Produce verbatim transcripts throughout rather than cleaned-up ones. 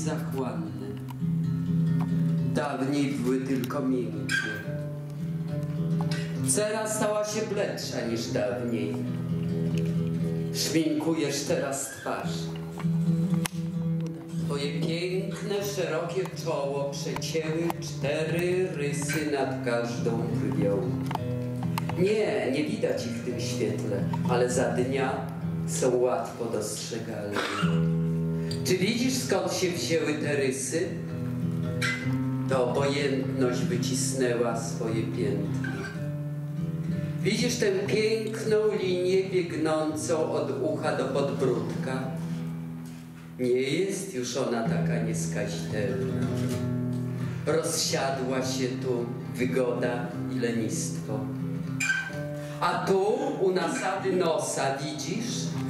zachłanne. Dawniej były tylko miękkie. Cera stała się bledsza niż dawniej. Szminkujesz teraz twarz. Twoje piękne, szerokie czoło przecięły cztery rysy nad każdą brwią. Nie, nie widać ich w tym świetle, ale za dnia są łatwo dostrzegalne. Czy widzisz, skąd się wzięły te rysy? To obojętność wycisnęła swoje piętno. Widzisz tę piękną linię biegnącą od ucha do podbródka? Nie jest już ona taka nieskazitelna. Rozsiadła się tu wygoda i lenistwo. A tu u nasady nosa widzisz?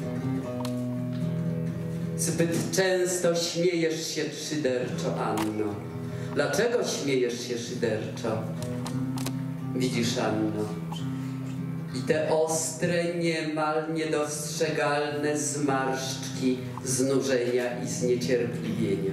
Zbyt często śmiejesz się szyderczo, Anno. Dlaczego śmiejesz się szyderczo? Widzisz, Anno, i te ostre, niemal niedostrzegalne zmarszczki znużenia i zniecierpliwienia.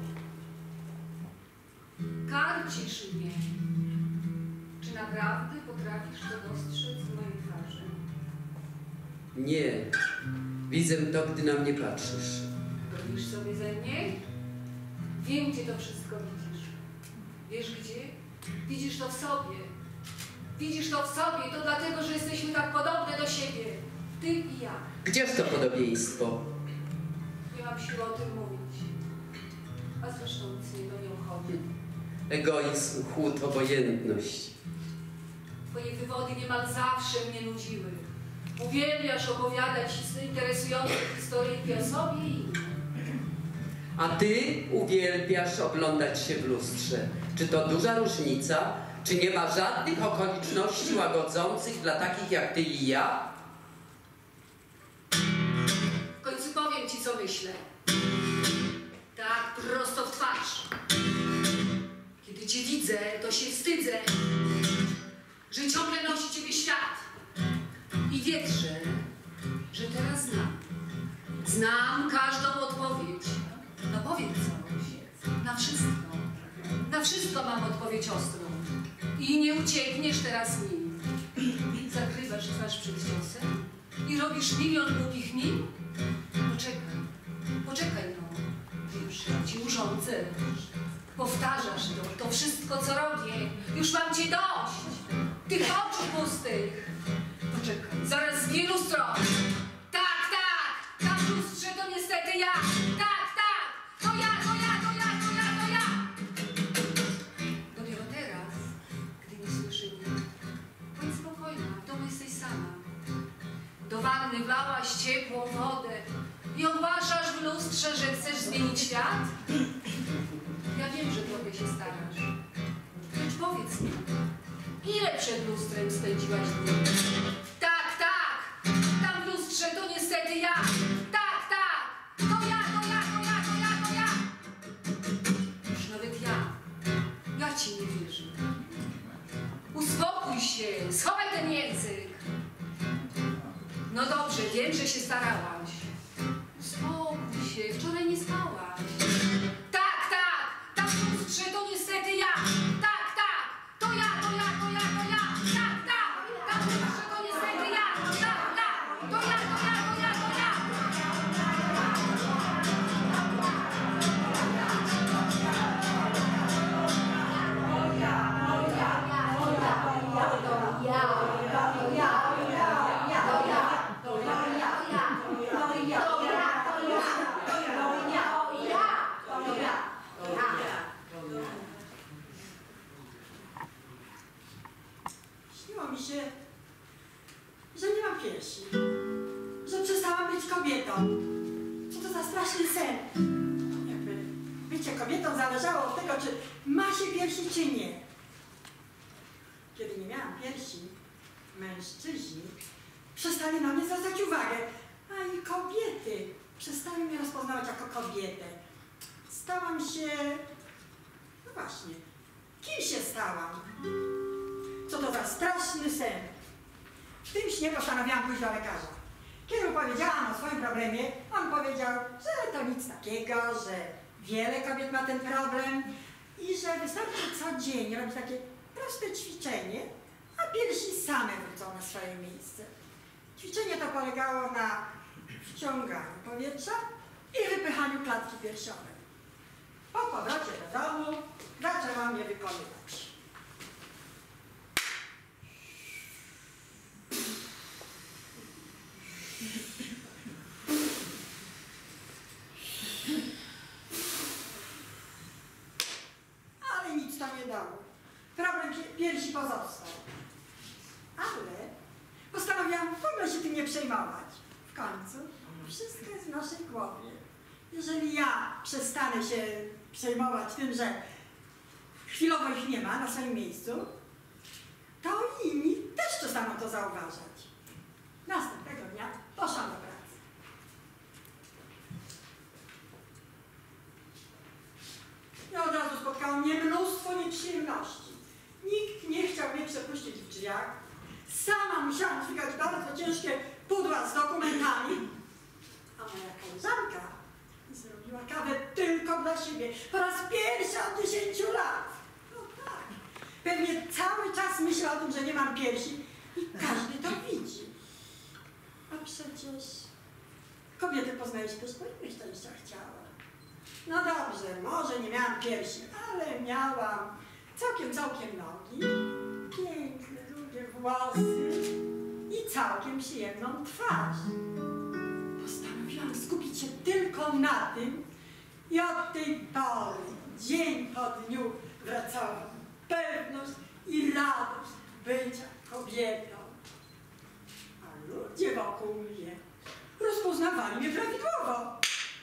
Karcisz mnie. Czy naprawdę potrafisz to dostrzec w mojej twarzy? Nie. Widzę to, gdy na mnie patrzysz. Robisz sobie ze mnie? Wiem, gdzie to wszystko widzisz. Wiesz gdzie? Widzisz to w sobie. Widzisz to w sobie, to dlatego, że jesteśmy tak podobne do siebie. Ty i ja. Gdzież to podobieństwo? Nie mam siły o tym mówić. A zresztą nic mnie to nie obchodzi. Egoizm, chłód, obojętność. Twoje wywody niemal zawsze mnie nudziły. Uwielbiasz opowiadać interesujące historyjki o sobie i innym. A ty uwielbiasz oglądać się w lustrze. Czy to duża różnica? Czy nie ma żadnych okoliczności łagodzących dla takich jak ty i ja? W końcu powiem ci, co myślę. Tak, prosto w twarz. Kiedy cię widzę, to się wstydzę, że ciągle nosi ciebie świat. I wierzę, że teraz znam. Znam każdą odpowiedź. No powiedz coś. Na wszystko. Na wszystko mam odpowiedź ostrą. I nie uciekniesz teraz nim. Zakrywasz twarz przed ciosem i robisz milion głupich min? Poczekaj. Poczekaj, no. Już ja ci urządzę. Powtarzasz to, to wszystko, co robię. Już mam cię dość. Tych oczu pustych. Poczekaj, zaraz z wielu stron. Tak, tak, tam w lustrze to niestety ja. Tak, tak, to ja, to ja, to ja, to ja, to ja. Dopiero teraz, gdy nie słyszy mnie, bądź spokojna, w domu jesteś sama. Do wanny wlałaś ciepłą wodę i ogłaszasz w lustrze, że chcesz zmienić świat? Ja wiem, że trochę się starasz. Lecz powiedz mi, ile przed lustrem spędziłaś dni? Tak, tak, tam w lustrze to niestety ja. Tak, tak, to ja, to ja, to ja, to ja, to ja. Już nawet ja, ja ci nie wierzę. Uspokój się, schowaj ten język. No dobrze, wiem, że się starałaś. Uspokój się, wczoraj nie spałaś. Tak, tak, tam w lustrze to niestety ja. Tak, tak, to ja, to ja, to ja, to ja. Tak, tak, tam w lustrze to niestety ja. Tak, tak, to ja, to ja, to ja, to ja. Śniło mi się, że nie mam piersi, że przestałam być kobietą. Co to za straszny sen? Jakby bycie kobietą zależało od tego, czy ma się piersi, czy nie. Kiedy nie miałam piersi, mężczyźni przestali na mnie zwracać uwagę, a i kobiety przestały mnie rozpoznawać jako kobietę. Stałam się... no właśnie, kim się stałam? Co to za straszny sen. W tym śnie postanowiłam pójść do lekarza. Kiedy mu powiedziałam o swoim problemie, on powiedział, że to nic takiego, że wiele kobiet ma ten problem i że wystarczy codziennie robić takie proste ćwiczenie, a piersi same wrócą na swoje miejsce. Ćwiczenie to polegało na wciąganiu powietrza i wypychaniu klatki piersiowej. Po powrocie do domu zaczęłam je wykonywać. Ale nic to nie dało. Problem piersi pozostał. Ale postanowiłam w ogóle się tym nie przejmować. W końcu wszystko jest w naszej głowie. Jeżeli ja przestanę się przejmować tym, że chwilowo ich nie ma na swoim miejscu, to inni też przestaną to zauważać. Następnego dnia poszłam do pracy. I od razu spotkało mnie mnóstwo nieprzyjemności. Nikt nie chciał mnie przepuścić w drzwiach. Sama musiałam dźwigać bardzo ciężkie pudła z dokumentami. A moja koleżanka zrobiła kawę tylko dla siebie. Po raz pierwszy od dziesięciu lat. No tak. Pewnie cały czas myślę o tym, że nie mam piersi i każdy to widzi. A przecież kobiety poznaje się po swoich szczęściach ciała. No dobrze, może nie miałam piersi, ale miałam całkiem, całkiem nogi, piękne, długie włosy i całkiem przyjemną twarz. Postanowiłam skupić się tylko na tym i od tej pory, dzień po dniu, wracała pewność i radość bycia kobietą. A ludzie wokół mnie rozpoznawali mnie prawidłowo.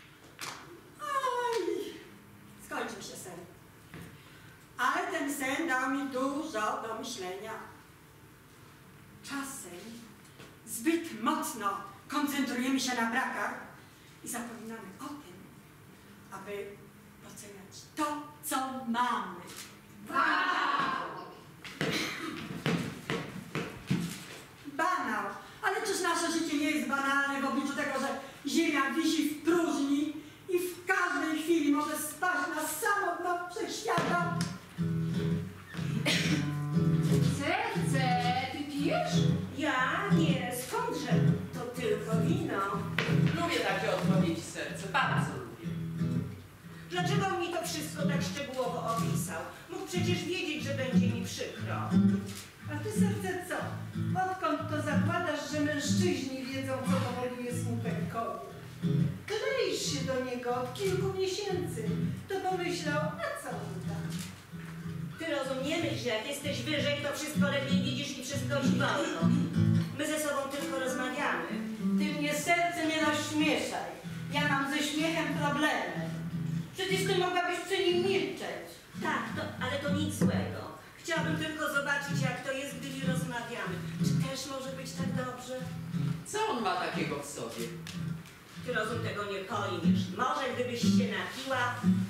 Oj, skończył się sen. Ale ten sen dał mi dużo do myślenia. Czasem zbyt mocno koncentrujemy się na brakach i zapominamy o tym, aby doceniać to, co mamy. Banał. Ale czyż nasze życie nie jest banalne w obliczu tego, że ziemia wisi w próżni i w każdej chwili może spaść na samo dno wszechświata? Serce, ty pijesz? Ja? Nie, skądże? To tylko wino. Lubię takie odpowiedzi, serce, bardzo lubię. Dlaczego mi to wszystko tak szczegółowo opisał? Mógł przecież wiedzieć, że będzie mi przykro. A ty, serce, co? Odkąd to zakładasz, że mężczyźni wiedzą, co powoduje smutek kobiet? Kleisz się do niego od kilku miesięcy. To pomyślał, a co mu tam? Ty rozumiemy, że jak jesteś wyżej, to wszystko lepiej widzisz i wszystko ci wolno. My ze sobą tylko rozmawiamy. Ty mnie, serce, nie rozśmieszaj. Ja mam ze śmiechem problemy. Przecież ty mogłabyś przy nim milczeć. Tak, to, ale to nic złego. Chciałabym tylko zobaczyć, jak to jest, gdy nie rozmawiamy. Czy też może być tak dobrze? Co on ma takiego w sobie? Ty rozum tego nie pojmiesz. Może gdybyś się napiła,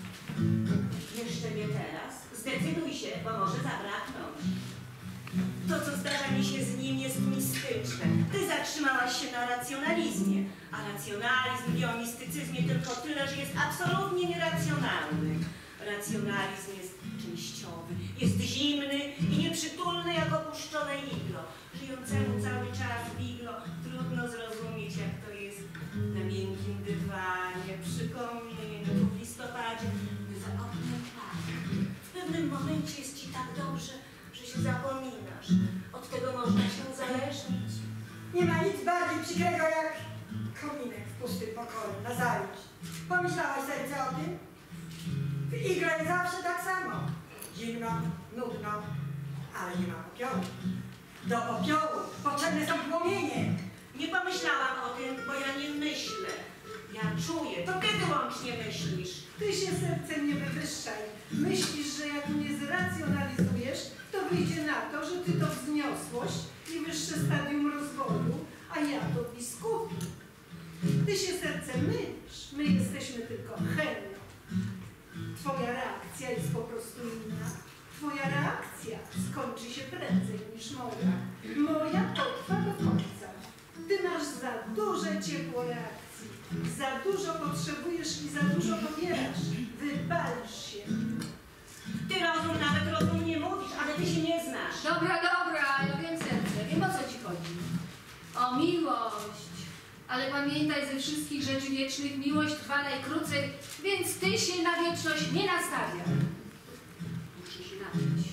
jeszcze nie teraz, zdecyduj się, bo może zabraknąć. To, co zdarza mi się z nim, jest mistyczne. Ty zatrzymałaś się na racjonalizmie, a racjonalizm wie o mistycyzmie tylko tyle, że jest absolutnie nieracjonalny. Racjonalizm jest częściowy, jest zimny i nieprzytulny jak opuszczone iglo. Żyjącemu cały czas w iglo trudno zrozumieć, jak to jest na miękkim dywanie, przy kominku, w listopadzie, za oknem parku. W pewnym momencie jest ci tak dobrze, że się zapominasz. Od tego można się uzależnić. Nie ma nic bardziej przykrego jak kominek w pustym pokoju, na zalicz. Pomyślałaś, serce, o tym? W igle jest zawsze tak samo. Zimno, nudno, ale nie ma popiołu. Do popiołu potrzebne są płomienie. Nie pomyślałam o tym, bo ja nie myślę. Ja czuję. To ty wyłącznie myślisz. Ty się, serce, nie wywyższaj. Myślisz, że jak mnie zracjonalizujesz, to wyjdzie na to, że ty to wzniosłość i wyższe stadium rozwoju, a ja to biskupi. Ty się, serce, mylisz. My jesteśmy tylko chemią. Twoja reakcja jest po prostu inna. Twoja reakcja skończy się prędzej niż moja. Moja potrwa do końca. Ty masz za duże ciepło reakcji. Za dużo potrzebujesz i za dużo pobierasz. wypalisz się. Ty rozum nawet rozumnie mówisz, ale ty się nie znasz. Dobra, dobra, ja wiem serce, wiem o co ci chodzi. O miłość. Ale pamiętaj, ze wszystkich rzeczy wiecznych miłość trwa najkrócej, więc ty się na wieczność nie nastawiaj. Muszę się napić.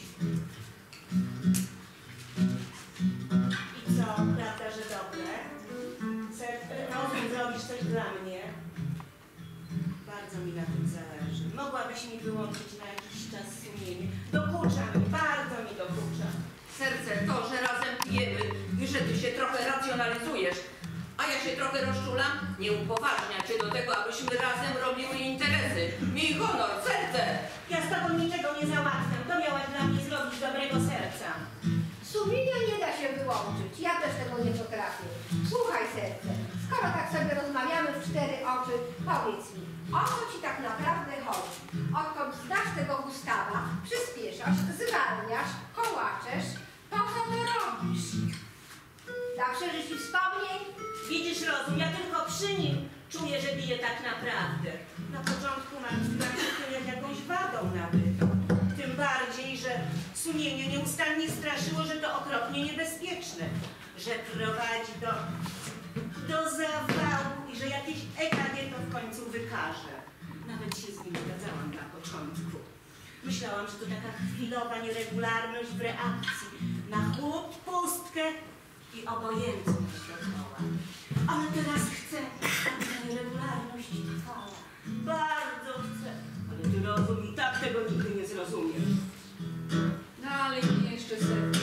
I co, prawda, że dobre? Ser- rozum zrobisz coś dla mnie? Bardzo mi na tym zależy. Mogłabyś mi wyłączyć na jakiś czas sumienie. Dokucza mi, bardzo mi dokucza. Serce, to, że razem pijemy i że ty się trochę racjonalizujesz, a ja się trochę rozczulam, nie upoważnia cię do tego, abyśmy razem robiły interesy. Miej honor, serce! Ja z tobą niczego nie załatwiam. To miałaś dla mnie zrobić dobrego serca. Sumienia nie da się wyłączyć. Ja też tego nie potrafię. Słuchaj, serce, skoro tak sobie rozmawiamy w cztery oczy, powiedz mi, o co ci tak naprawdę chodzi? Odkąd znasz tego Gustawa, przyspieszasz, zwalniasz, kołaczesz, po co to robisz? Dla przeżyć i wspomnień? Widzisz, rozum, ja tylko przy nim czuję, że bije tak naprawdę. Na początku martwiłam się tym jak jakąś wadą nabytą. Tym bardziej, że sumienie nieustannie straszyło, że to okropnie niebezpieczne. Że prowadzi do, do zawału i że jakieś E K G to w końcu wykaże. Nawet się z nim zgadzałam na początku. Myślałam, że to taka chwilowa nieregularność w reakcji na chłód, pustkę i obojętność dookoła. Ale teraz chcę, aby ta nieregularność trwała. Bardzo chcę. Ale ty rozum i tak tego nigdy nie zrozumiesz. No ale mi jeszcze serce.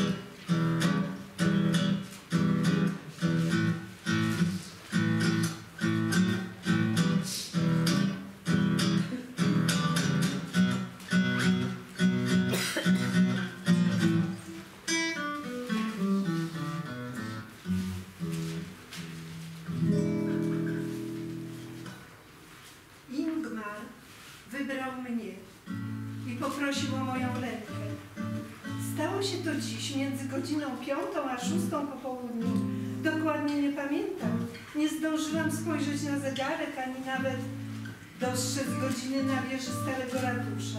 Ingmar wybrał mnie i poprosił o moją rękę. Stało się to dziś między godziną piątą a szóstą po południu. Dokładnie nie pamiętam. Nie zdążyłam spojrzeć na zegarek, ani nawet dostrzec godziny na wieży starego ratusza.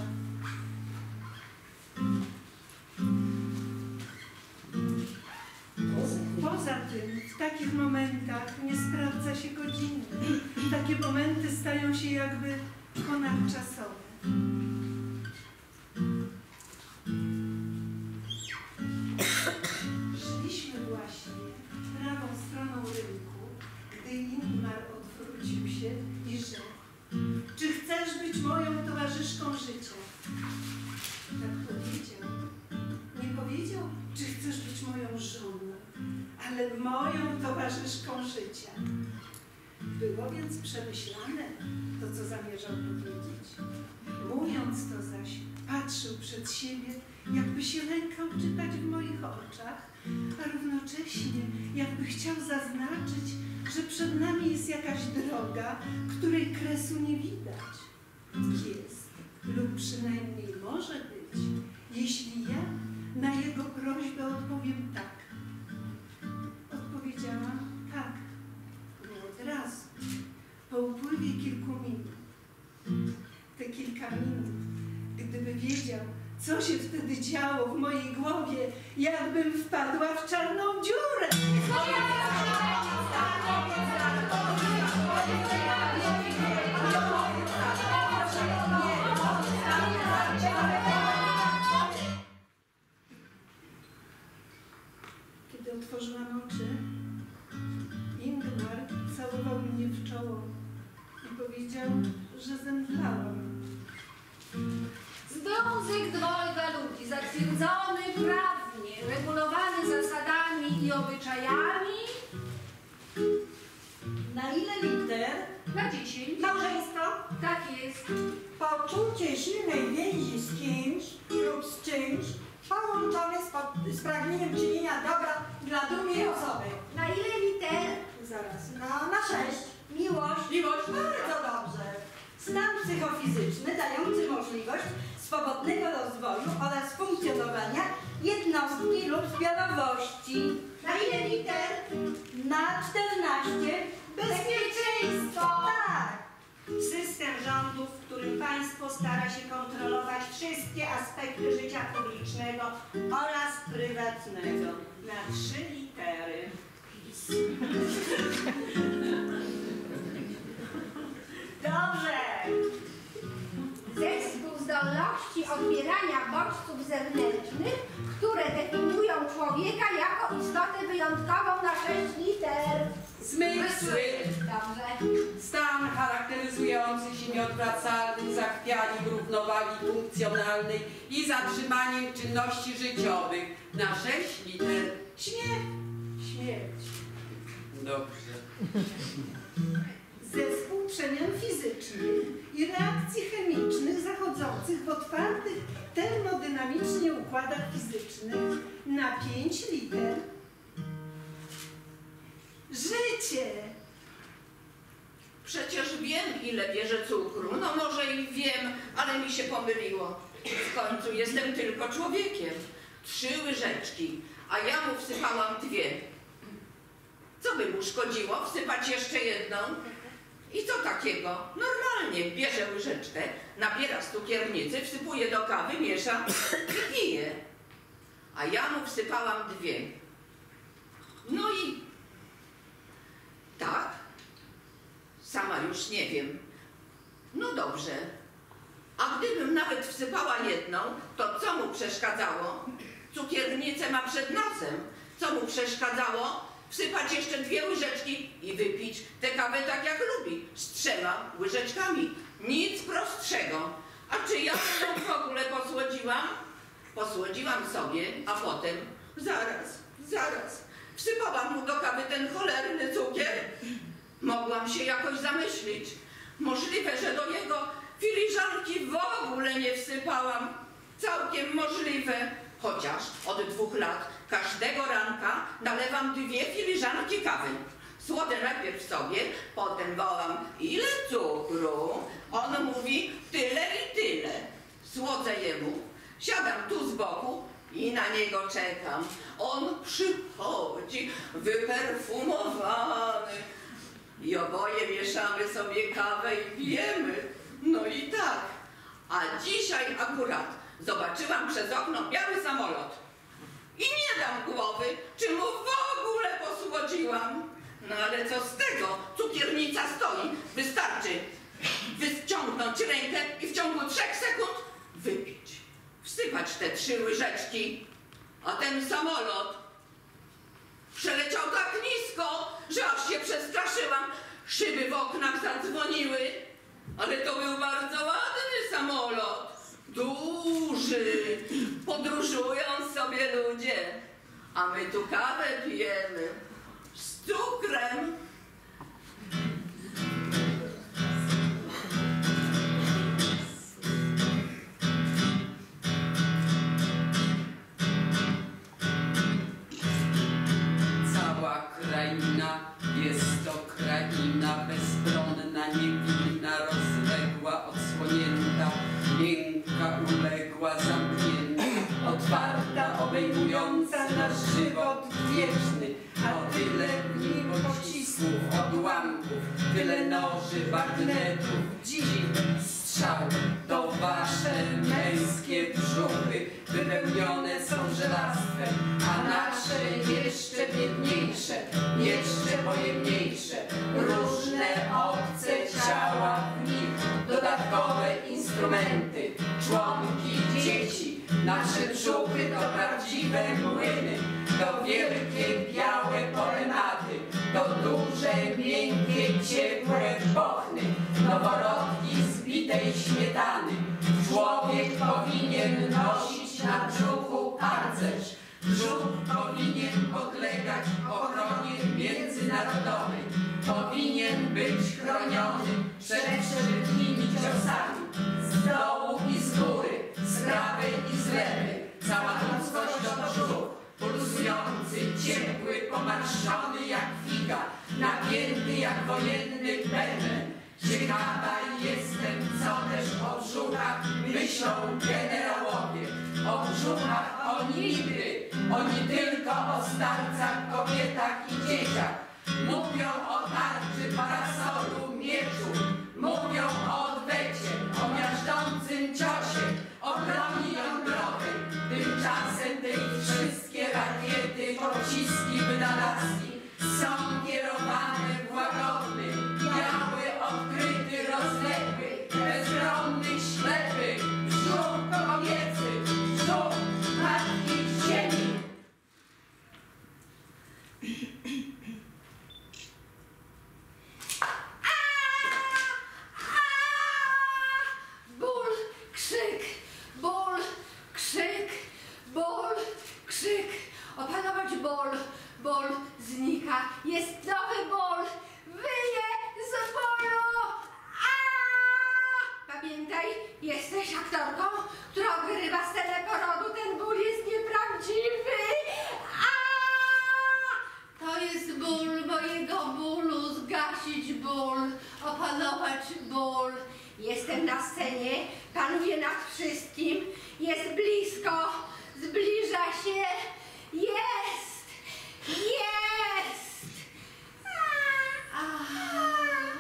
Poza tym, w takich momentach nie sprawdza się godziny. Takie momenty stają się jakby ponadczasowe. Szliśmy właśnie prawą stroną rynku, gdy Ingmar odwrócił się i rzekł: czy chcesz być moją towarzyszką życia? Tak powiedział. Nie powiedział, czy chcesz być moją żoną, ale moją towarzyszką życia. Było więc przemyślane to, co zamierzał powiedzieć. Mówiąc to zaś, patrzył przed siebie, jakby się lękał czytać w moich oczach, a równocześnie jakby chciał zaznaczyć, że przed nami jest jakaś droga, której kresu nie widać. Jest, lub przynajmniej może być, jeśli ja na jego prośbę odpowiem tak. Odpowiedziałam tak, nie od razu, po upływie kilku minut. Te kilka minut, gdyby wiedział, co się wtedy działo w mojej głowie, jakbym wpadła w czarną dziurę. Kiedy otworzyłam oczy, Ingmar całował mnie w czoło i powiedział, że zemdlałam. Związek dwojga ludzi, zatwierdzony prawnie, regulowany zasadami i obyczajami, Na ile liter? na dziesięć. Małżeństwo? Tak jest. Poczucie silnej więzi z kimś lub z czymś połączone z, po- z pragnieniem czynienia dobra dla drugiej osoby. Na ile liter? Zaraz, na, na sześć. Miłość. Miłość? Bardzo dobrze. Stan psychofizyczny dający możliwość swobodnego rozwoju oraz funkcjonowania jednostki lub zbiorowości. Na ile liter? Na czternaście. Bezpieczeństwo. Tak. System rządów, w którym państwo państwo stara się kontrolować wszystkie aspekty życia publicznego oraz prywatnego. Na trzy litery. Dobrze. Zespół zdolności odbierania bodźców zewnętrznych, które definiują człowieka jako istotę wyjątkową na sześć liter. Zmysły. Dobrze. Stan charakteryzujący się nieodwracalnym zachwianiem równowagi funkcjonalnej i zatrzymaniem czynności życiowych na sześć liter. Śmiech. Śmierć. Dobrze. Zespół przemian fizycznych i reakcji chemicznych zachodzących w otwartych termodynamicznie układach fizycznych na pięć liter. Życie. Przecież wiem, ile bierze cukru. No może i wiem, ale mi się pomyliło. W końcu jestem tylko człowiekiem. Trzy łyżeczki, a ja mu wsypałam dwie. Co by mu szkodziło wsypać jeszcze jedną? I co takiego? Normalnie bierze łyżeczkę, nabiera z cukiernicy, wsypuje do kawy, miesza i pije. A ja mu wsypałam dwie. No i tak, sama już nie wiem. No dobrze. A gdybym nawet wsypała jedną, to co mu przeszkadzało? Cukiernicę ma przed nosem. Co mu przeszkadzało? Wsypać jeszcze dwie łyżeczki i wypić tę kawę tak jak lubi, z trzema łyżeczkami. Nic prostszego. A czy ja ją w ogóle posłodziłam? Posłodziłam sobie, a potem zaraz, zaraz, wsypałam mu do kawy ten cholerny cukier. Mogłam się jakoś zamyślić. Możliwe, że do jego filiżanki w ogóle nie wsypałam. Całkiem możliwe. Chociaż od dwóch lat każdego ranka nalewam dwie filiżanki kawy. Słodzę najpierw sobie, potem wołam, ile cukru? On mówi, tyle i tyle. Słodzę jemu, siadam tu z boku i na niego czekam. On przychodzi wyperfumowany i oboje mieszamy sobie kawę i pijemy. No i tak. A dzisiaj akurat zobaczyłam przez okno biały samolot i nie dam głowy, czy mu w ogóle posłodziłam. No ale co z tego? Cukiernica stoi. Wystarczy wyciągnąć rękę i w ciągu trzech sekund wypić. Wsypać te trzy łyżeczki, a ten samolot przeleciał tak nisko, że aż się przestraszyłam. Szyby w oknach zadzwoniły, ale to był bardzo ładny samolot. Duży. Podróżują sobie ludzie, a my tu kawę pijemy z cukrem. Cała kraina jest to kraina bezbronna, niewinna, rozległa, odsłonięta, miękka, uległa, zamknięta, otwarta, obejmująca nasz żywot wieczny, a tyle w nim pocisków, odłamków, tyle noży, bagnetów, dziwnych strzał. To wasze męskie brzuchy wypełnione są żelastwem, a nasze jeszcze biedniejsze, jeszcze pojemniejsze, różne obce ciała w nich, dodatkowe instrumenty, członki, dzieci. Nasze brzuchy to prawdziwe młyny, to wielkie białe polematy, to duże, miękkie, ciepłe bochny, noworodki zbitej śmietany. Człowiek powinien nosić na brzuchu pancerz. Brzuch powinien podlegać ochronie międzynarodowej. Powinien być chroniony przed wszelkimi ciosami z dołu i z góry, z prawej i z lewej. Cała ludzkość to brzuch, pulsujący, ciepły, pomarszczony jak figa, napięty jak wojenny bęben. Ciekawa jestem, co też o brzuchach myślą generałowie. O brzuchach oni nigdy, oni tylko o starcach, kobietach i dzieciach. Mówią o tarczy, parasolu, mieczu, mówią o odwecie, o miażdżących aktorką, która odgrywa scenę porodu, ten ból jest nieprawdziwy. A to jest ból mojego bólu, zgasić ból, opanować ból. Jestem na scenie, panuję nad wszystkim, jest blisko, zbliża się, jest, jest. A, a,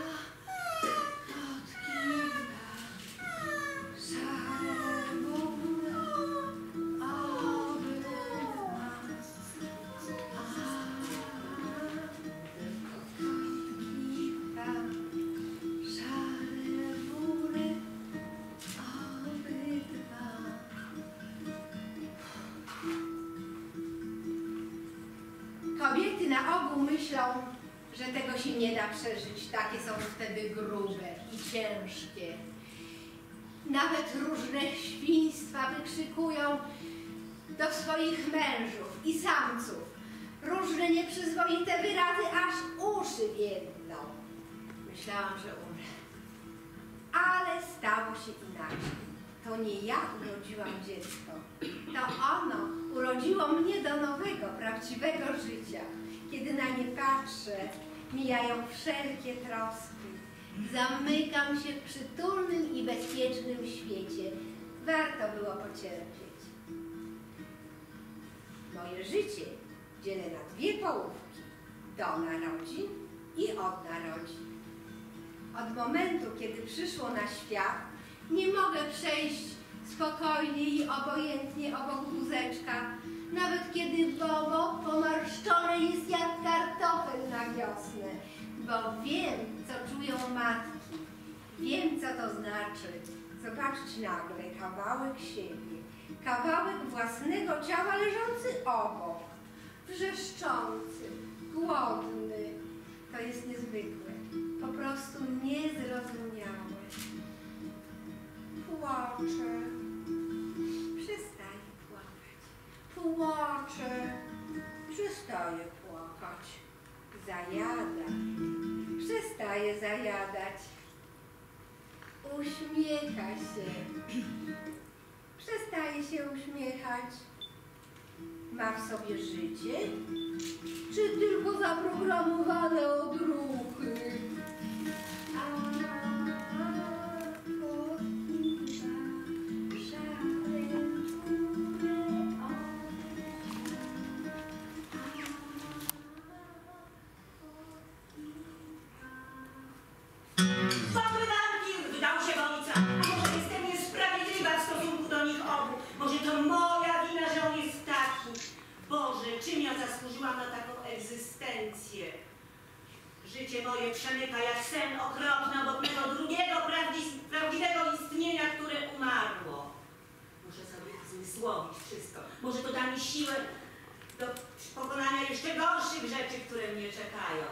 kobiety na ogół myślą, że tego się nie da przeżyć. Takie są wtedy grube i ciężkie. Nawet różne świństwa wykrzykują do swoich mężów i samców. Różne nieprzyzwoite wyrazy, aż uszy więdną. Myślałam, że umrę. Ale stało się inaczej. To nie ja urodziłam dziecko. To ono urodziło mnie do nowego, prawdziwego życia. Kiedy na nie patrzę, mijają wszelkie troski. Zamykam się w przytulnym i bezpiecznym świecie. Warto było pocierpieć. Moje życie dzielę na dwie połówki. Do narodzin i od narodzin. Od momentu, kiedy przyszło na świat, nie mogę przejść spokojnie i obojętnie obok wózeczka, nawet kiedy Bobo pomarszczone jest jak kartofel na wiosnę, bo wiem, co czują matki, wiem, co to znaczy zobaczyć nagle kawałek siebie, kawałek własnego ciała leżący obok, wrzeszczący, głodny. To jest niezwykłe, po prostu niezrozumiałe. Płaczę. Przestaję płakać. Płaczę. Przestaję płakać. Zajada. Przestaje zajadać. Uśmiecha się. Przestaje się uśmiechać. Ma w sobie życie? Czy tylko zaprogramowane odruchy? Czym ja zasłużyłam na taką egzystencję? Życie moje przemyka jak sen okropny obok mego drugiego prawdziwego istnienia, które umarło. Muszę sobie zmysłowić wszystko. Może to da mi siłę do pokonania jeszcze gorszych rzeczy, które mnie czekają.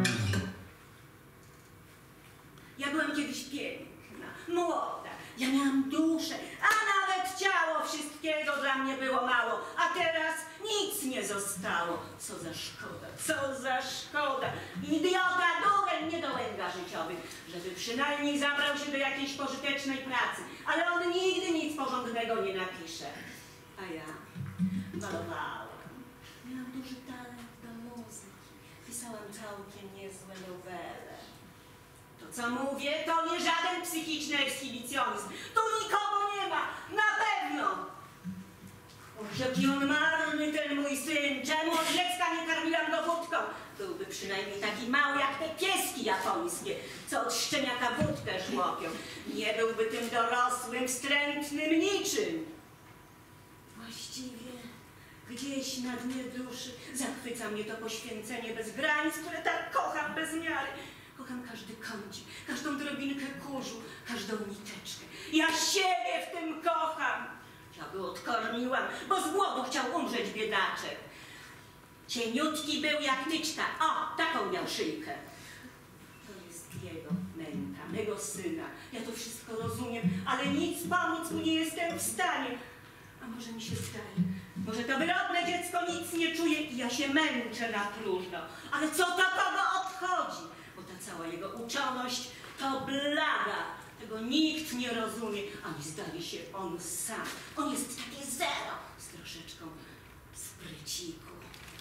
Ja byłam kiedyś piękna, młoda. Ja miałam duszę, a nawet ciało. Wszystkiego dla mnie było mało. A teraz nic nie zostało. Co za szkoda, co za szkoda. Idiota, dureń, niedołęga życiowych, żeby przynajmniej zabrał się do jakiejś pożytecznej pracy. Ale on nigdy nic porządnego nie napisze. A ja malowałam. Miałam duży talent do muzyki. Pisałam całkiem niezłe nowele. To, co mówię, to nie żaden psychiczny ekshibicjonizm. Tu nikogo nie ma, na pewno. Och, jaki on marny, ten mój syn. Czemu od dziecka nie karmiłam go wódką? Byłby przynajmniej taki mały jak te pieski japońskie, co od szczeniaka wódkę żłopią. Nie byłby tym dorosłym, wstrętnym niczym. Właściwie gdzieś na dnie duszy zachwyca mnie to poświęcenie bez granic, które tak kocham bez miary. Kocham każdy kącik, każdą drobinkę kurzu, każdą niteczkę. Ja siebie w tym kocham. Ja go odkormiłam, bo z głodu chciał umrzeć biedaczek. Cieniutki był jak tyczka. O, taką miał szyjkę. To jest jego męka, mego syna. Ja to wszystko rozumiem, ale nic pomóc mu nie jestem w stanie. A może mi się zdaje, może to wyrodne dziecko nic nie czuje i ja się męczę na próżno. Ale co to kogo obchodzi? Bo ta cała jego uczoność to blaga, Tego nikt nie rozumie, ani zdaje się on sam. On jest takie zero z troszeczką spryciku.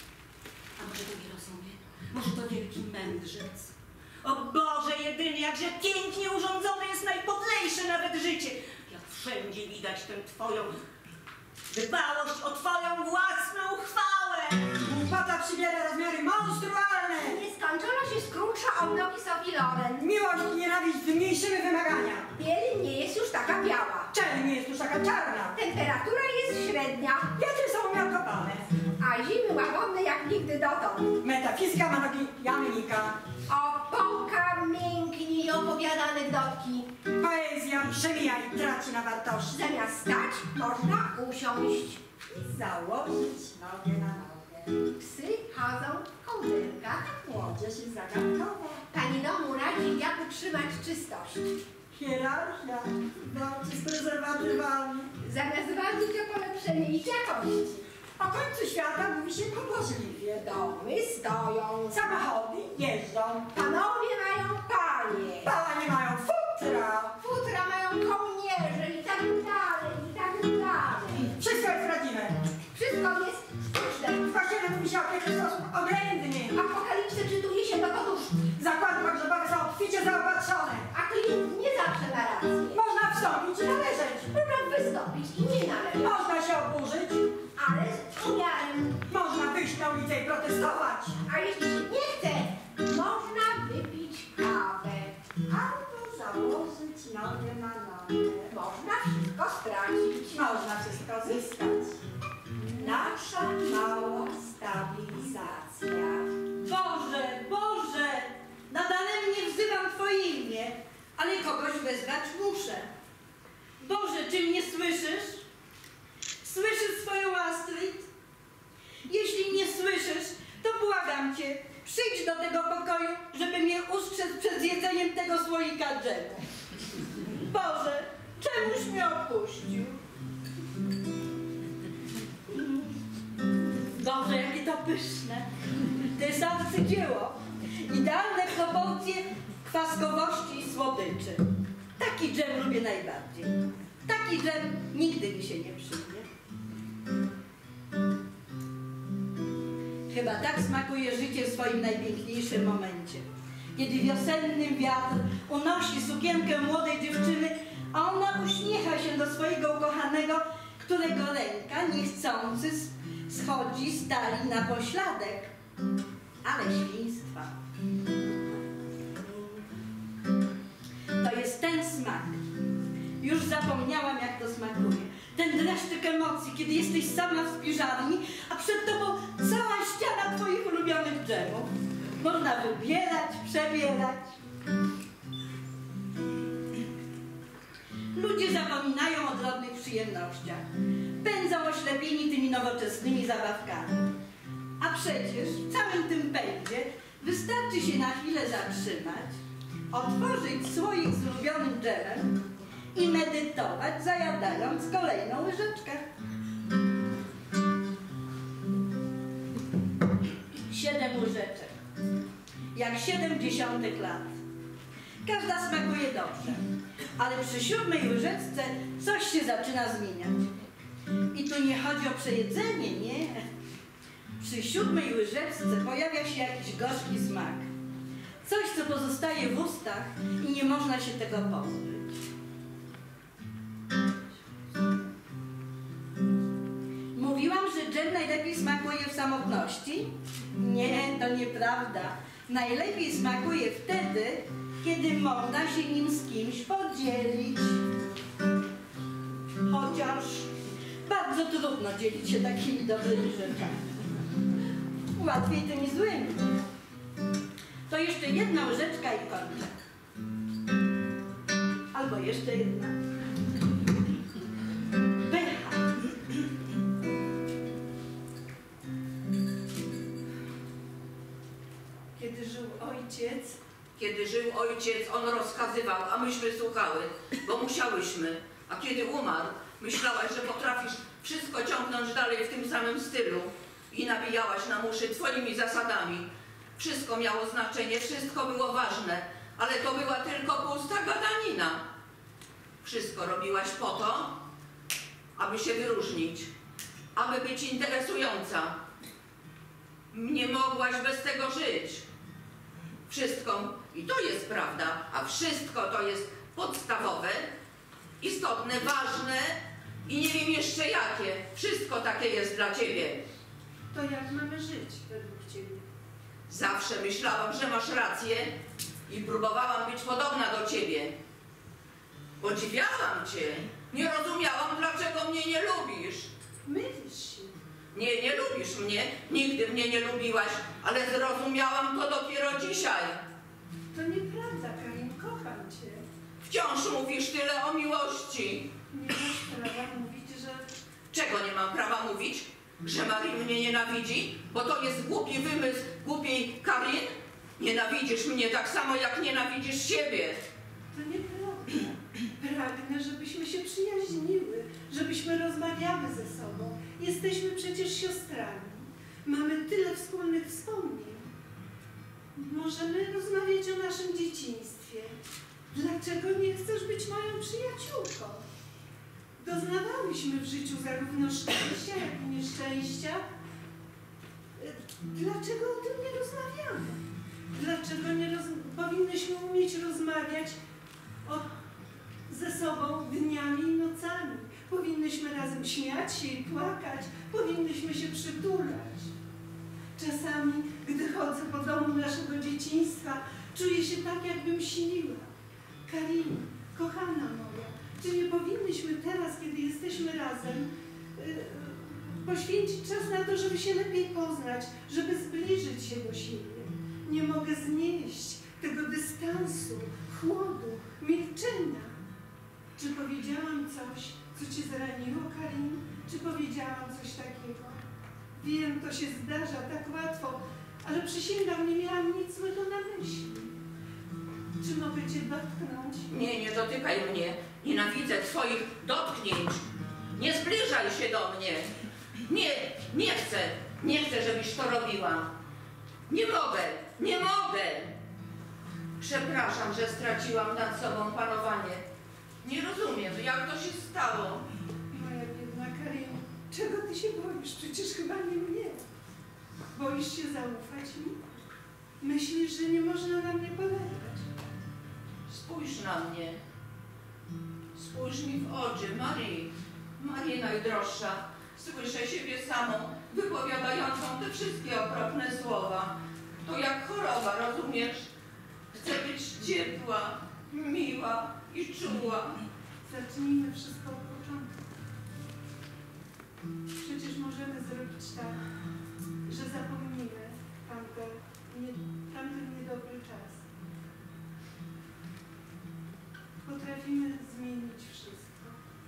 A może to nie rozumie? Może to wielki mędrzec? O Boże, jedynie jakże pięknie urządzone jest najpodlejsze nawet życie. Jak wszędzie widać tę twoją dbałość o twoją własną chwałę. Głupota przybiera rozmiary monstrualne. Nieskończono się skrusza o nogi Sophie Loren. Miłość i nienawiść zmniejszyły wymagania. Biel nie jest już taka biała. Czerń nie jest już taka czarna. Temperatura jest średnia, Wiatry są umiarkowane. a zimy łagodne jak nigdy dotąd. Metafizka ma nogi jamnika. Opoka mięknie i opowiada anegdotki. Poezja przemija i traci na wartości. Zamiast stać, można usiąść. I założyć nogę na nogę. Psy chodzą w kołdyrkach. Młodzież jest zagadkowa. Pani domu radzi, jak utrzymać czystość. Hierarchia walczy z prezerwatywami. Zamiast walczyć o polepszenie ich jakości. O końcu świata mówi się pobłażliwie. Domy stoją. Samochody jeżdżą. Panowie mają panie. Panie mają futra. Futra mają kołnierze i tak dalej, i tak dalej. Wszystko jest prawdziwe. Wszystko jest sztuczne. W kościele mówi się o piekle w sposób oględny. Apokalipsy czytuje się do poduszki. Zakłady pogrzebowe są obficie zaopatrzone. A klient nie zawsze ma rację. Można wstąpić i należeć. Można wystąpić i nie należy. Można się oburzyć. Ale z umiarem. Można wyjść na ulicę i protestować. A jeśli się nie chce, można wypić kawę. Albo założyć nogę na nogę. Można wszystko stracić. Można wszystko zyskać. Nasza mała stabilizacja. Boże, Boże, nadaremnie wzywam Twoje imię, ale kogoś wezwać muszę. Boże, czy mnie słyszysz? Słyszysz swoją Astrid? Jeśli mnie słyszysz, to błagam Cię, przyjdź do tego pokoju, żeby mnie ustrzec przed zjedzeniem tego słoika dżemu. Boże, czemuś mnie opuścił? Boże, jakie to pyszne. To jest arcydzieło. Idealne proporcje kwaskowości i słodyczy. Taki dżem lubię najbardziej. Taki dżem nigdy mi się nie przyjdzie. Chyba tak smakuje życie w swoim najpiękniejszym momencie. Kiedy wiosenny wiatr unosi sukienkę młodej dziewczyny, a ona uśmiecha się do swojego ukochanego, którego ręka niechcący schodzi z talii na pośladek. Ale świństwa. To jest ten smak. Już zapomniałam, jak to smakuje. Ten dreszczyk emocji, kiedy jesteś sama w spiżarni, a przed tobą cała ściana twoich ulubionych dżemów. Można wybierać, przebierać. Ludzie zapominają o drobnych przyjemnościach. Pędzą oślepieni tymi nowoczesnymi zabawkami. A przecież w całym tym pędzie wystarczy się na chwilę zatrzymać, otworzyć słoik z ulubionym dżemem i medytować, zajadając kolejną łyżeczkę. Siedem łyżeczek. Jak siedem dziesiątek lat. Każda smakuje dobrze, ale przy siódmej łyżeczce coś się zaczyna zmieniać. I tu nie chodzi o przejedzenie, nie. Przy siódmej łyżeczce pojawia się jakiś gorzki smak. Coś, co pozostaje w ustach i nie można się tego pozbyć. Mówiłam, że dżem najlepiej smakuje w samotności? Nie, to nieprawda. Najlepiej smakuje wtedy, kiedy można się nim z kimś podzielić. Chociaż bardzo trudno dzielić się takimi dobrymi rzeczami. Łatwiej tymi złymi. To jeszcze jedna łyżeczka i kończę. Albo jeszcze jedna. Pycha. Kiedy żył ojciec, Kiedy żył ojciec, on rozkazywał, a myśmy słuchały, bo musiałyśmy. A kiedy umarł, myślałaś, że potrafisz wszystko ciągnąć dalej w tym samym stylu i nabijałaś na uszy twoimi zasadami. Wszystko miało znaczenie, wszystko było ważne, ale to była tylko pusta gadanina. Wszystko robiłaś po to, aby się wyróżnić, aby być interesująca. Nie mogłaś bez tego żyć. Wszystko, i to jest prawda, a wszystko to jest podstawowe, istotne, ważne i nie wiem jeszcze jakie. Wszystko takie jest dla ciebie. To jak mamy żyć według ciebie? Zawsze myślałam, że masz rację i próbowałam być podobna do ciebie. Podziwiałam cię. Nie rozumiałam, dlaczego mnie nie lubisz. Mylisz się. Nie, nie lubisz mnie. Nigdy mnie nie lubiłaś, ale zrozumiałam to dopiero dzisiaj. To nieprawda, Karin, kocham cię. Wciąż mówisz tyle o miłości. Nie masz prawa mówić, że... Czego nie mam prawa mówić? Że Marii mnie nienawidzi? Bo to jest głupi wymysł głupiej Karin? Nienawidzisz mnie tak samo, jak nienawidzisz siebie. To nieprawda. Pragnę, żebyśmy się przyjaźniły, żebyśmy rozmawiały ze sobą. Jesteśmy przecież siostrami. Mamy tyle wspólnych wspomnień. Możemy rozmawiać o naszym dzieciństwie. Dlaczego nie chcesz być moją przyjaciółką? Doznawałyśmy w życiu zarówno szczęścia, jak i nieszczęścia. Dlaczego o tym nie rozmawiamy? Dlaczego nie roz... powinnyśmy umieć rozmawiać o... ze sobą dniami i nocami? Powinnyśmy razem śmiać się i płakać. Powinnyśmy się przytulać. Czasami, gdy chodzę po domu naszego dzieciństwa, czuję się tak, jakbym śniła. Karin, kochana moja, czy nie powinnyśmy teraz, kiedy jesteśmy razem, yy, poświęcić czas na to, żeby się lepiej poznać, żeby zbliżyć się do siebie? Nie mogę znieść tego dystansu, chłodu, milczenia. Czy powiedziałam coś, co cię zraniło, Karin? Czy powiedziałam coś takiego? Wiem, to się zdarza tak łatwo, ale przysięgam, nie miałam nic złego na myśli. Czy mogę cię dotknąć? Nie, nie dotykaj mnie. Nienawidzę twoich dotknięć. Nie zbliżaj się do mnie. Nie, nie chcę. Nie chcę, żebyś to robiła. Nie mogę, nie mogę. Przepraszam, że straciłam nad sobą panowanie. Nie rozumiem, jak to się stało. Moja biedna Karin, czego ty się boisz? Przecież chyba nie mnie. Boisz się zaufać mi? Myślisz, że nie można na mnie polegać? Spójrz na mnie. Spójrz mi w oczy, Marii. Marii najdroższa. Słyszę siebie samą, wypowiadającą te wszystkie okropne słowa. To jak choroba, rozumiesz? Chcę być ciepła, miła i czuła. Zacznijmy wszystko od początku. Przecież możemy zrobić tak, że zapomnimy tamte, nie, tamten niedobry czas. Potrafimy zmienić wszystko.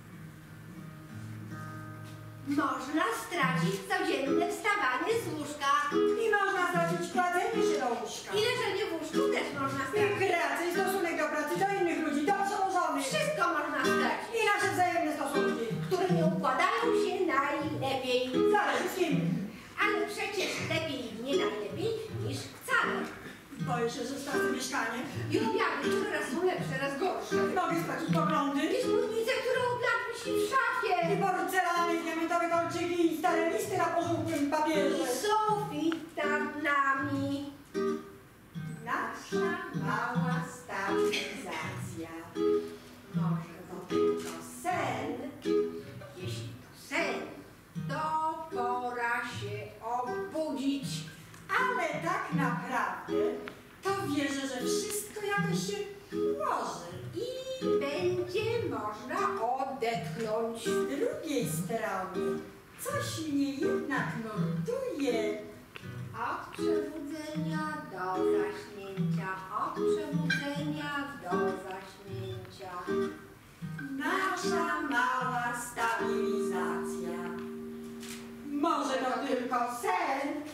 Można stracić codzienne wstawanie z łóżka. I można stracić kładzenie się do łóżka. I leżenie w łóżku też można I stracić. pracę, i stosunek do pracy, do innych ludzi, do przełożonych. Wszystko można stracić, I nasze wzajemne stosunki. które nie układają się najlepiej. Zależy z kim. Ale przecież lepiej nie najlepiej niż wcale. Boję się, że stracę mieszkanie. I objawy, które raz są lepsze, raz gorsze. Mogę stracić poglądy. I spódnicę, która od lat wisi w szafie. I porcelany, diamentowe kolczyki i stare listy na pożółkłym I papierze. sufit nad nami. Nasza mała stabilizacja. Może to tylko sen. Jeśli to sen, to pora się obudzić. Ale tak naprawdę to wierzę, że wszystko jakoś się ułoży. I będzie można odetchnąć. Z drugiej strony coś mnie jednak nurtuje. Od przebudzenia do zaśnięcia, od przebudzenia do zaśnięcia. Nasza mała stabilizacja. Może to tylko sen.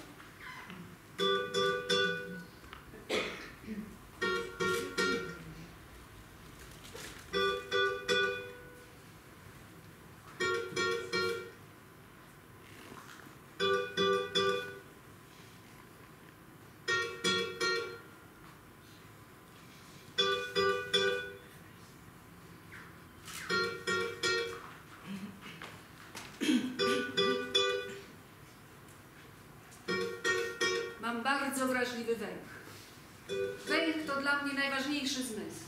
bardzo wrażliwy węch. Węch to dla mnie najważniejszy zmysł.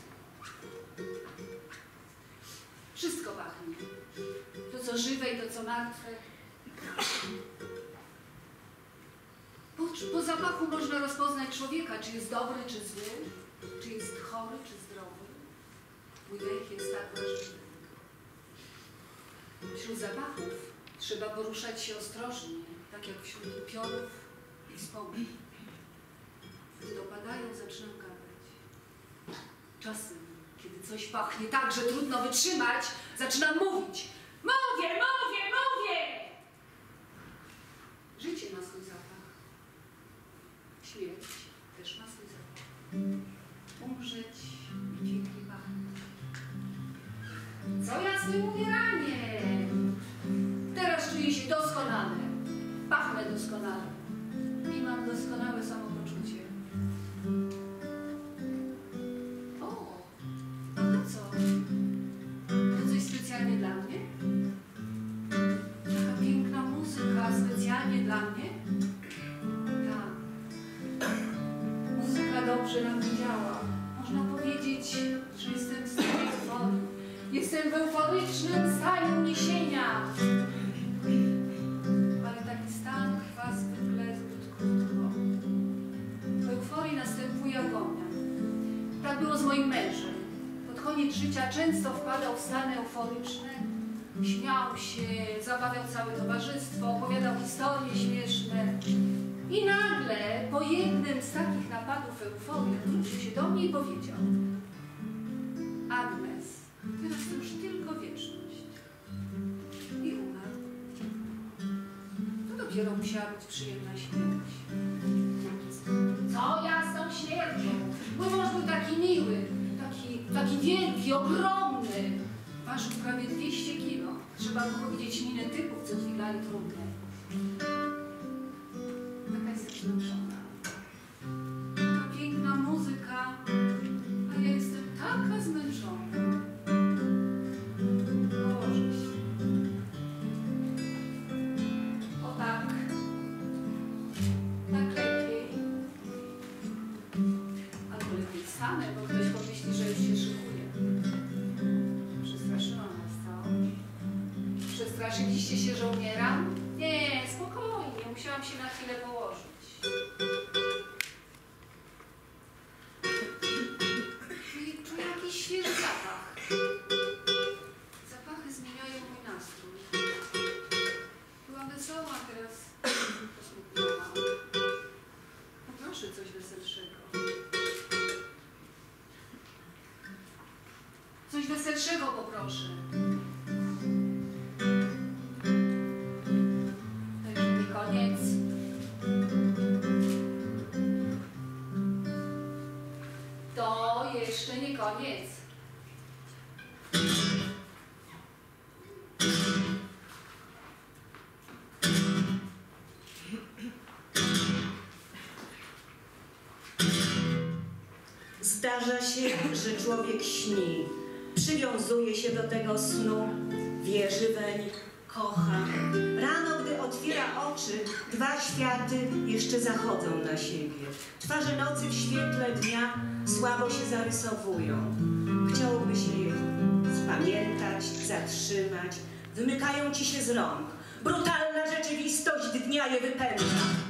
Wszystko pachnie. To, co żywe i to, co martwe. Po, po zapachu można rozpoznać człowieka, czy jest dobry, czy zły, czy jest chory, czy zdrowy. Mój węch jest tak wrażliwy. Wśród zapachów trzeba poruszać się ostrożnie, tak jak wśród upiorów i wspomnień. Gdy dopadają, zaczynam gadać. Czasem, kiedy coś pachnie tak, że trudno wytrzymać, zaczynam mówić. Mówię, mówię, mówię! Życie ma swój zapach. Śmierć też ma swój zapach. Umrzeć i pięknie pachnąć. Co ja z tym umieraniem? Teraz czuję się doskonale. Pachnę doskonale. I mam doskonałe samopoczucie. O, a to co? To coś specjalnie dla mnie? Taka piękna muzyka specjalnie dla mnie? Tak. Muzyka dobrze na mnie działa. Można powiedzieć, że jestem w stanie euforii. Jestem w euforycznym stanie uniesienia. Ale taki stan trwa zwykle zbyt krótko. Po euforii następuje agonia. Tak było z moim mężem. Pod koniec życia często wpadał w stany euforyczne. Śmiał się, zabawiał całe towarzystwo, opowiadał historie śmieszne. I nagle, po jednym z takich napadów euforii, odwrócił się do mnie i powiedział: Agnes, teraz to już tylko wieczność. I umarł. To dopiero musiała być przyjemna śmierć. Co ja z tą śmiercią? Mój mąż był taki miły, taki, taki wielki, ogromny. Ważył prawie dwieście kilo. Trzeba było widzieć minę typów, co dźwigali trumnę. Taka jest zmęczona. Ta piękna muzyka, a ja jestem taka zmęczona. Boże się. O tak. Tak lepiej. Albo lepiej stanę, bo ktoś pomyśli, że już się szykuje. Przestraszyłam was, co? Przestraszyliście się, że umieram? Nie, spokojnie, musiałam się na chwilę położyć. Czuję, czuję jakiś świeży zapach. Zapachy zmieniają mój nastrój. Byłam wesoła, teraz posmutniona. Poproszę coś weselszego. Coś weselszego poproszę. To już nie koniec. To jeszcze nie koniec. Zdarza się, że człowiek śni, przywiązuje się do tego snu, wierzy weń, kocha. Rano, gdy otwiera oczy, dwa światy jeszcze zachodzą na siebie. Twarze nocy w świetle dnia słabo się zarysowują. Chciałoby się je spamiętać, zatrzymać. Wymykają ci się z rąk. Brutalna rzeczywistość dnia je wypędza.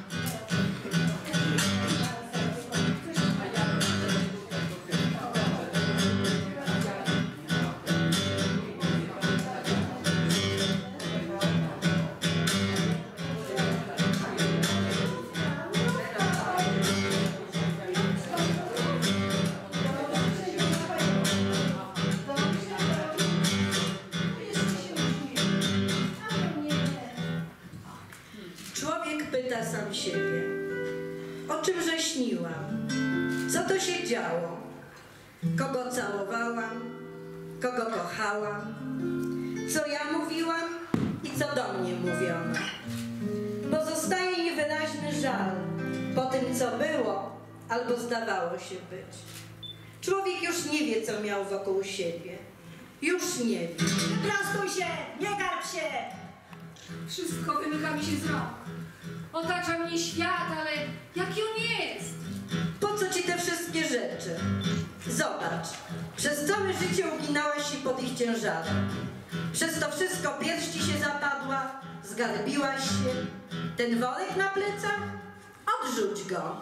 Pyta sam siebie, o czymże śniłam, co to się działo, kogo całowałam, kogo kochałam, co ja mówiłam i co do mnie mówiono. Pozostaje niewyraźny żal po tym, co było albo zdawało się być. Człowiek już nie wie, co miał wokół siebie. Już nie wie. Prostuj się, nie garb się! Wszystko wymyka mi się z rąk. Otacza mnie świat, ale jaki on jest? Po co ci te wszystkie rzeczy? Zobacz, przez całe życie uginałaś się pod ich ciężarem. Przez to wszystko pierś ci się zapadła, zgarbiłaś się. Ten worek na plecach? Odrzuć go.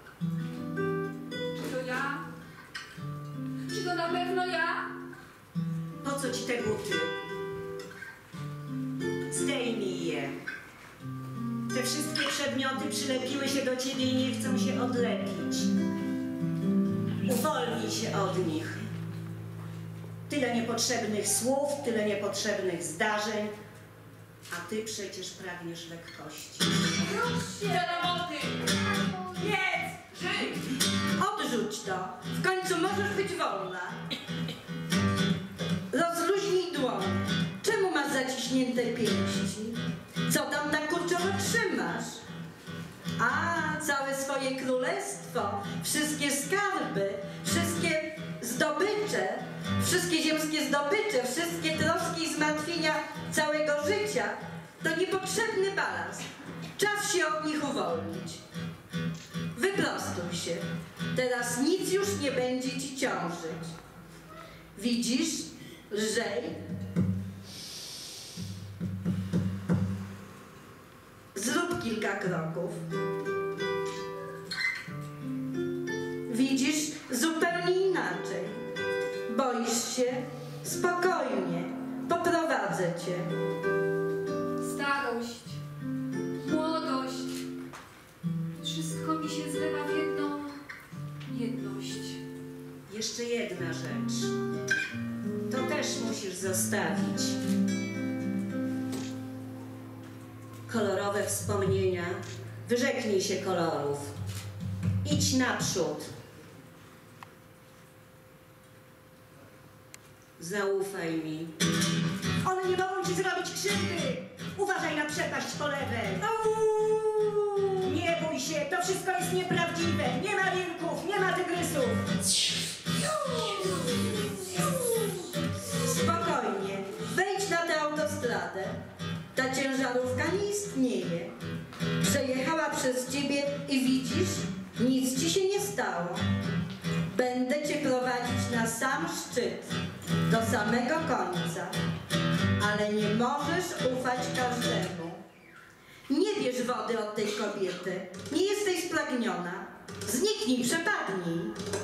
Czy to ja? Czy to na pewno ja? Po co ci te buty? Zdejmij je. Te wszystkie przedmioty przylepiły się do ciebie i nie chcą się odlepić. Uwolnij się od nich. Tyle niepotrzebnych słów, tyle niepotrzebnych zdarzeń, a ty przecież pragniesz lekkości. Rusz się do roboty! Jedz! Żyj! Odrzuć to. W końcu możesz być wolna. Rozluźnij dłoń. Czemu masz zaciśnięte pięści? Co tam tak kurczowo trzymasz? A, całe swoje królestwo, wszystkie skarby, wszystkie zdobycze, wszystkie ziemskie zdobycze, wszystkie troski i zmartwienia całego życia to niepotrzebny balast. Czas się od nich uwolnić. Wyprostuj się. Teraz nic już nie będzie ci ciążyć. Widzisz? Lżej. Zrób kilka kroków. Widzisz zupełnie inaczej. Boisz się? Spokojnie. Poprowadzę cię. Starość, młodość, wszystko mi się zlewa w jedną jedność. Jeszcze jedna rzecz. To też musisz zostawić. Kolorowe wspomnienia. Wyrzeknij się kolorów. Idź naprzód. Zaufaj mi. One nie mogą ci zrobić krzywdy. Uważaj na przepaść po lewej. Nie bój się, to wszystko jest nieprawdziwe. Nie ma wilków, nie ma tygrysów. Spokojnie. Wejdź na tę autostradę. Ta ciężarówka nie istnieje. Przejechała przez ciebie i widzisz, nic ci się nie stało. Będę cię prowadzić na sam szczyt, do samego końca. Ale nie możesz ufać każdemu. Nie bierz wody od tej kobiety. Nie jesteś spragniona. Zniknij, przepadnij.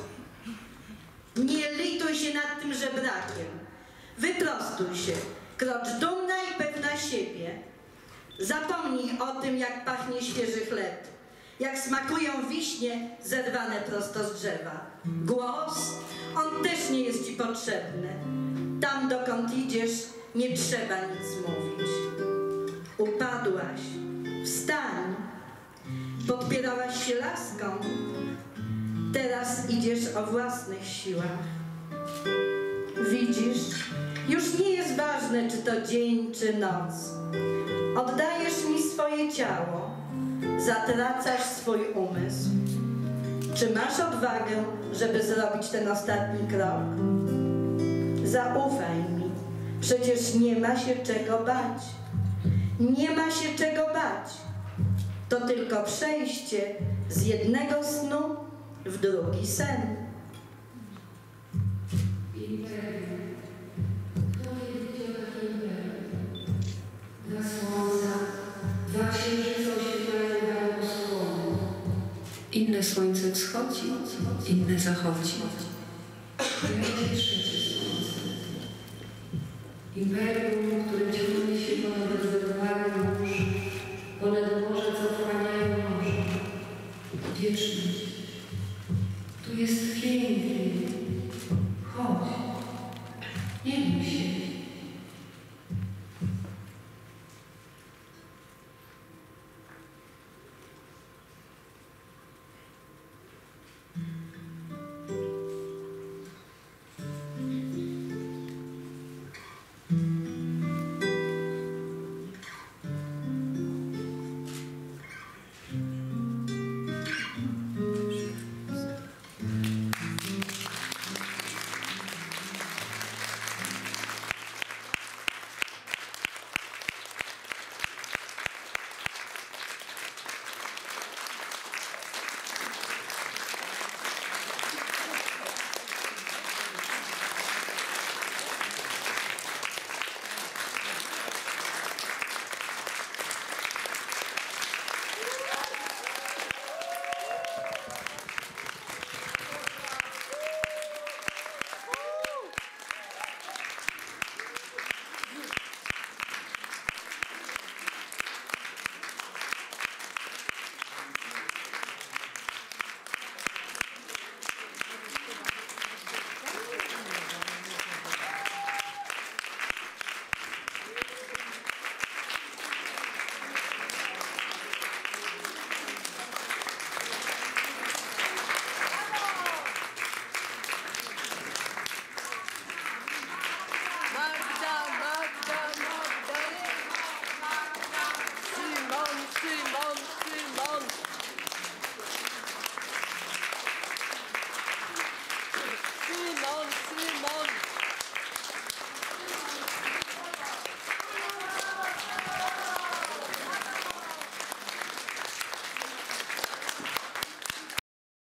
Nie lituj się nad tym żebrakiem. Wyprostuj się. Krocz dumna i pewna siebie. Zapomnij o tym, jak pachnie świeży chleb, jak smakują wiśnie zerwane prosto z drzewa. Głos, on też nie jest ci potrzebny. Tam, dokąd idziesz, nie trzeba nic mówić. Upadłaś. Wstań. Podpierałaś się laską. Teraz idziesz o własnych siłach. Widzisz, już nie jest ważne, czy to dzień, czy noc. Oddajesz mi swoje ciało, zatracasz swój umysł. Czy masz odwagę, żeby zrobić ten ostatni krok? Zaufaj mi, przecież nie ma się czego bać. Nie ma się czego bać. To tylko przejście z jednego snu w drugi sen. Dwa słońca, dwa księżyce oświetlają białą słońce. Inne słońce wschodzi, inne zachodzi. Pojawia się trzecie słońce. Imperium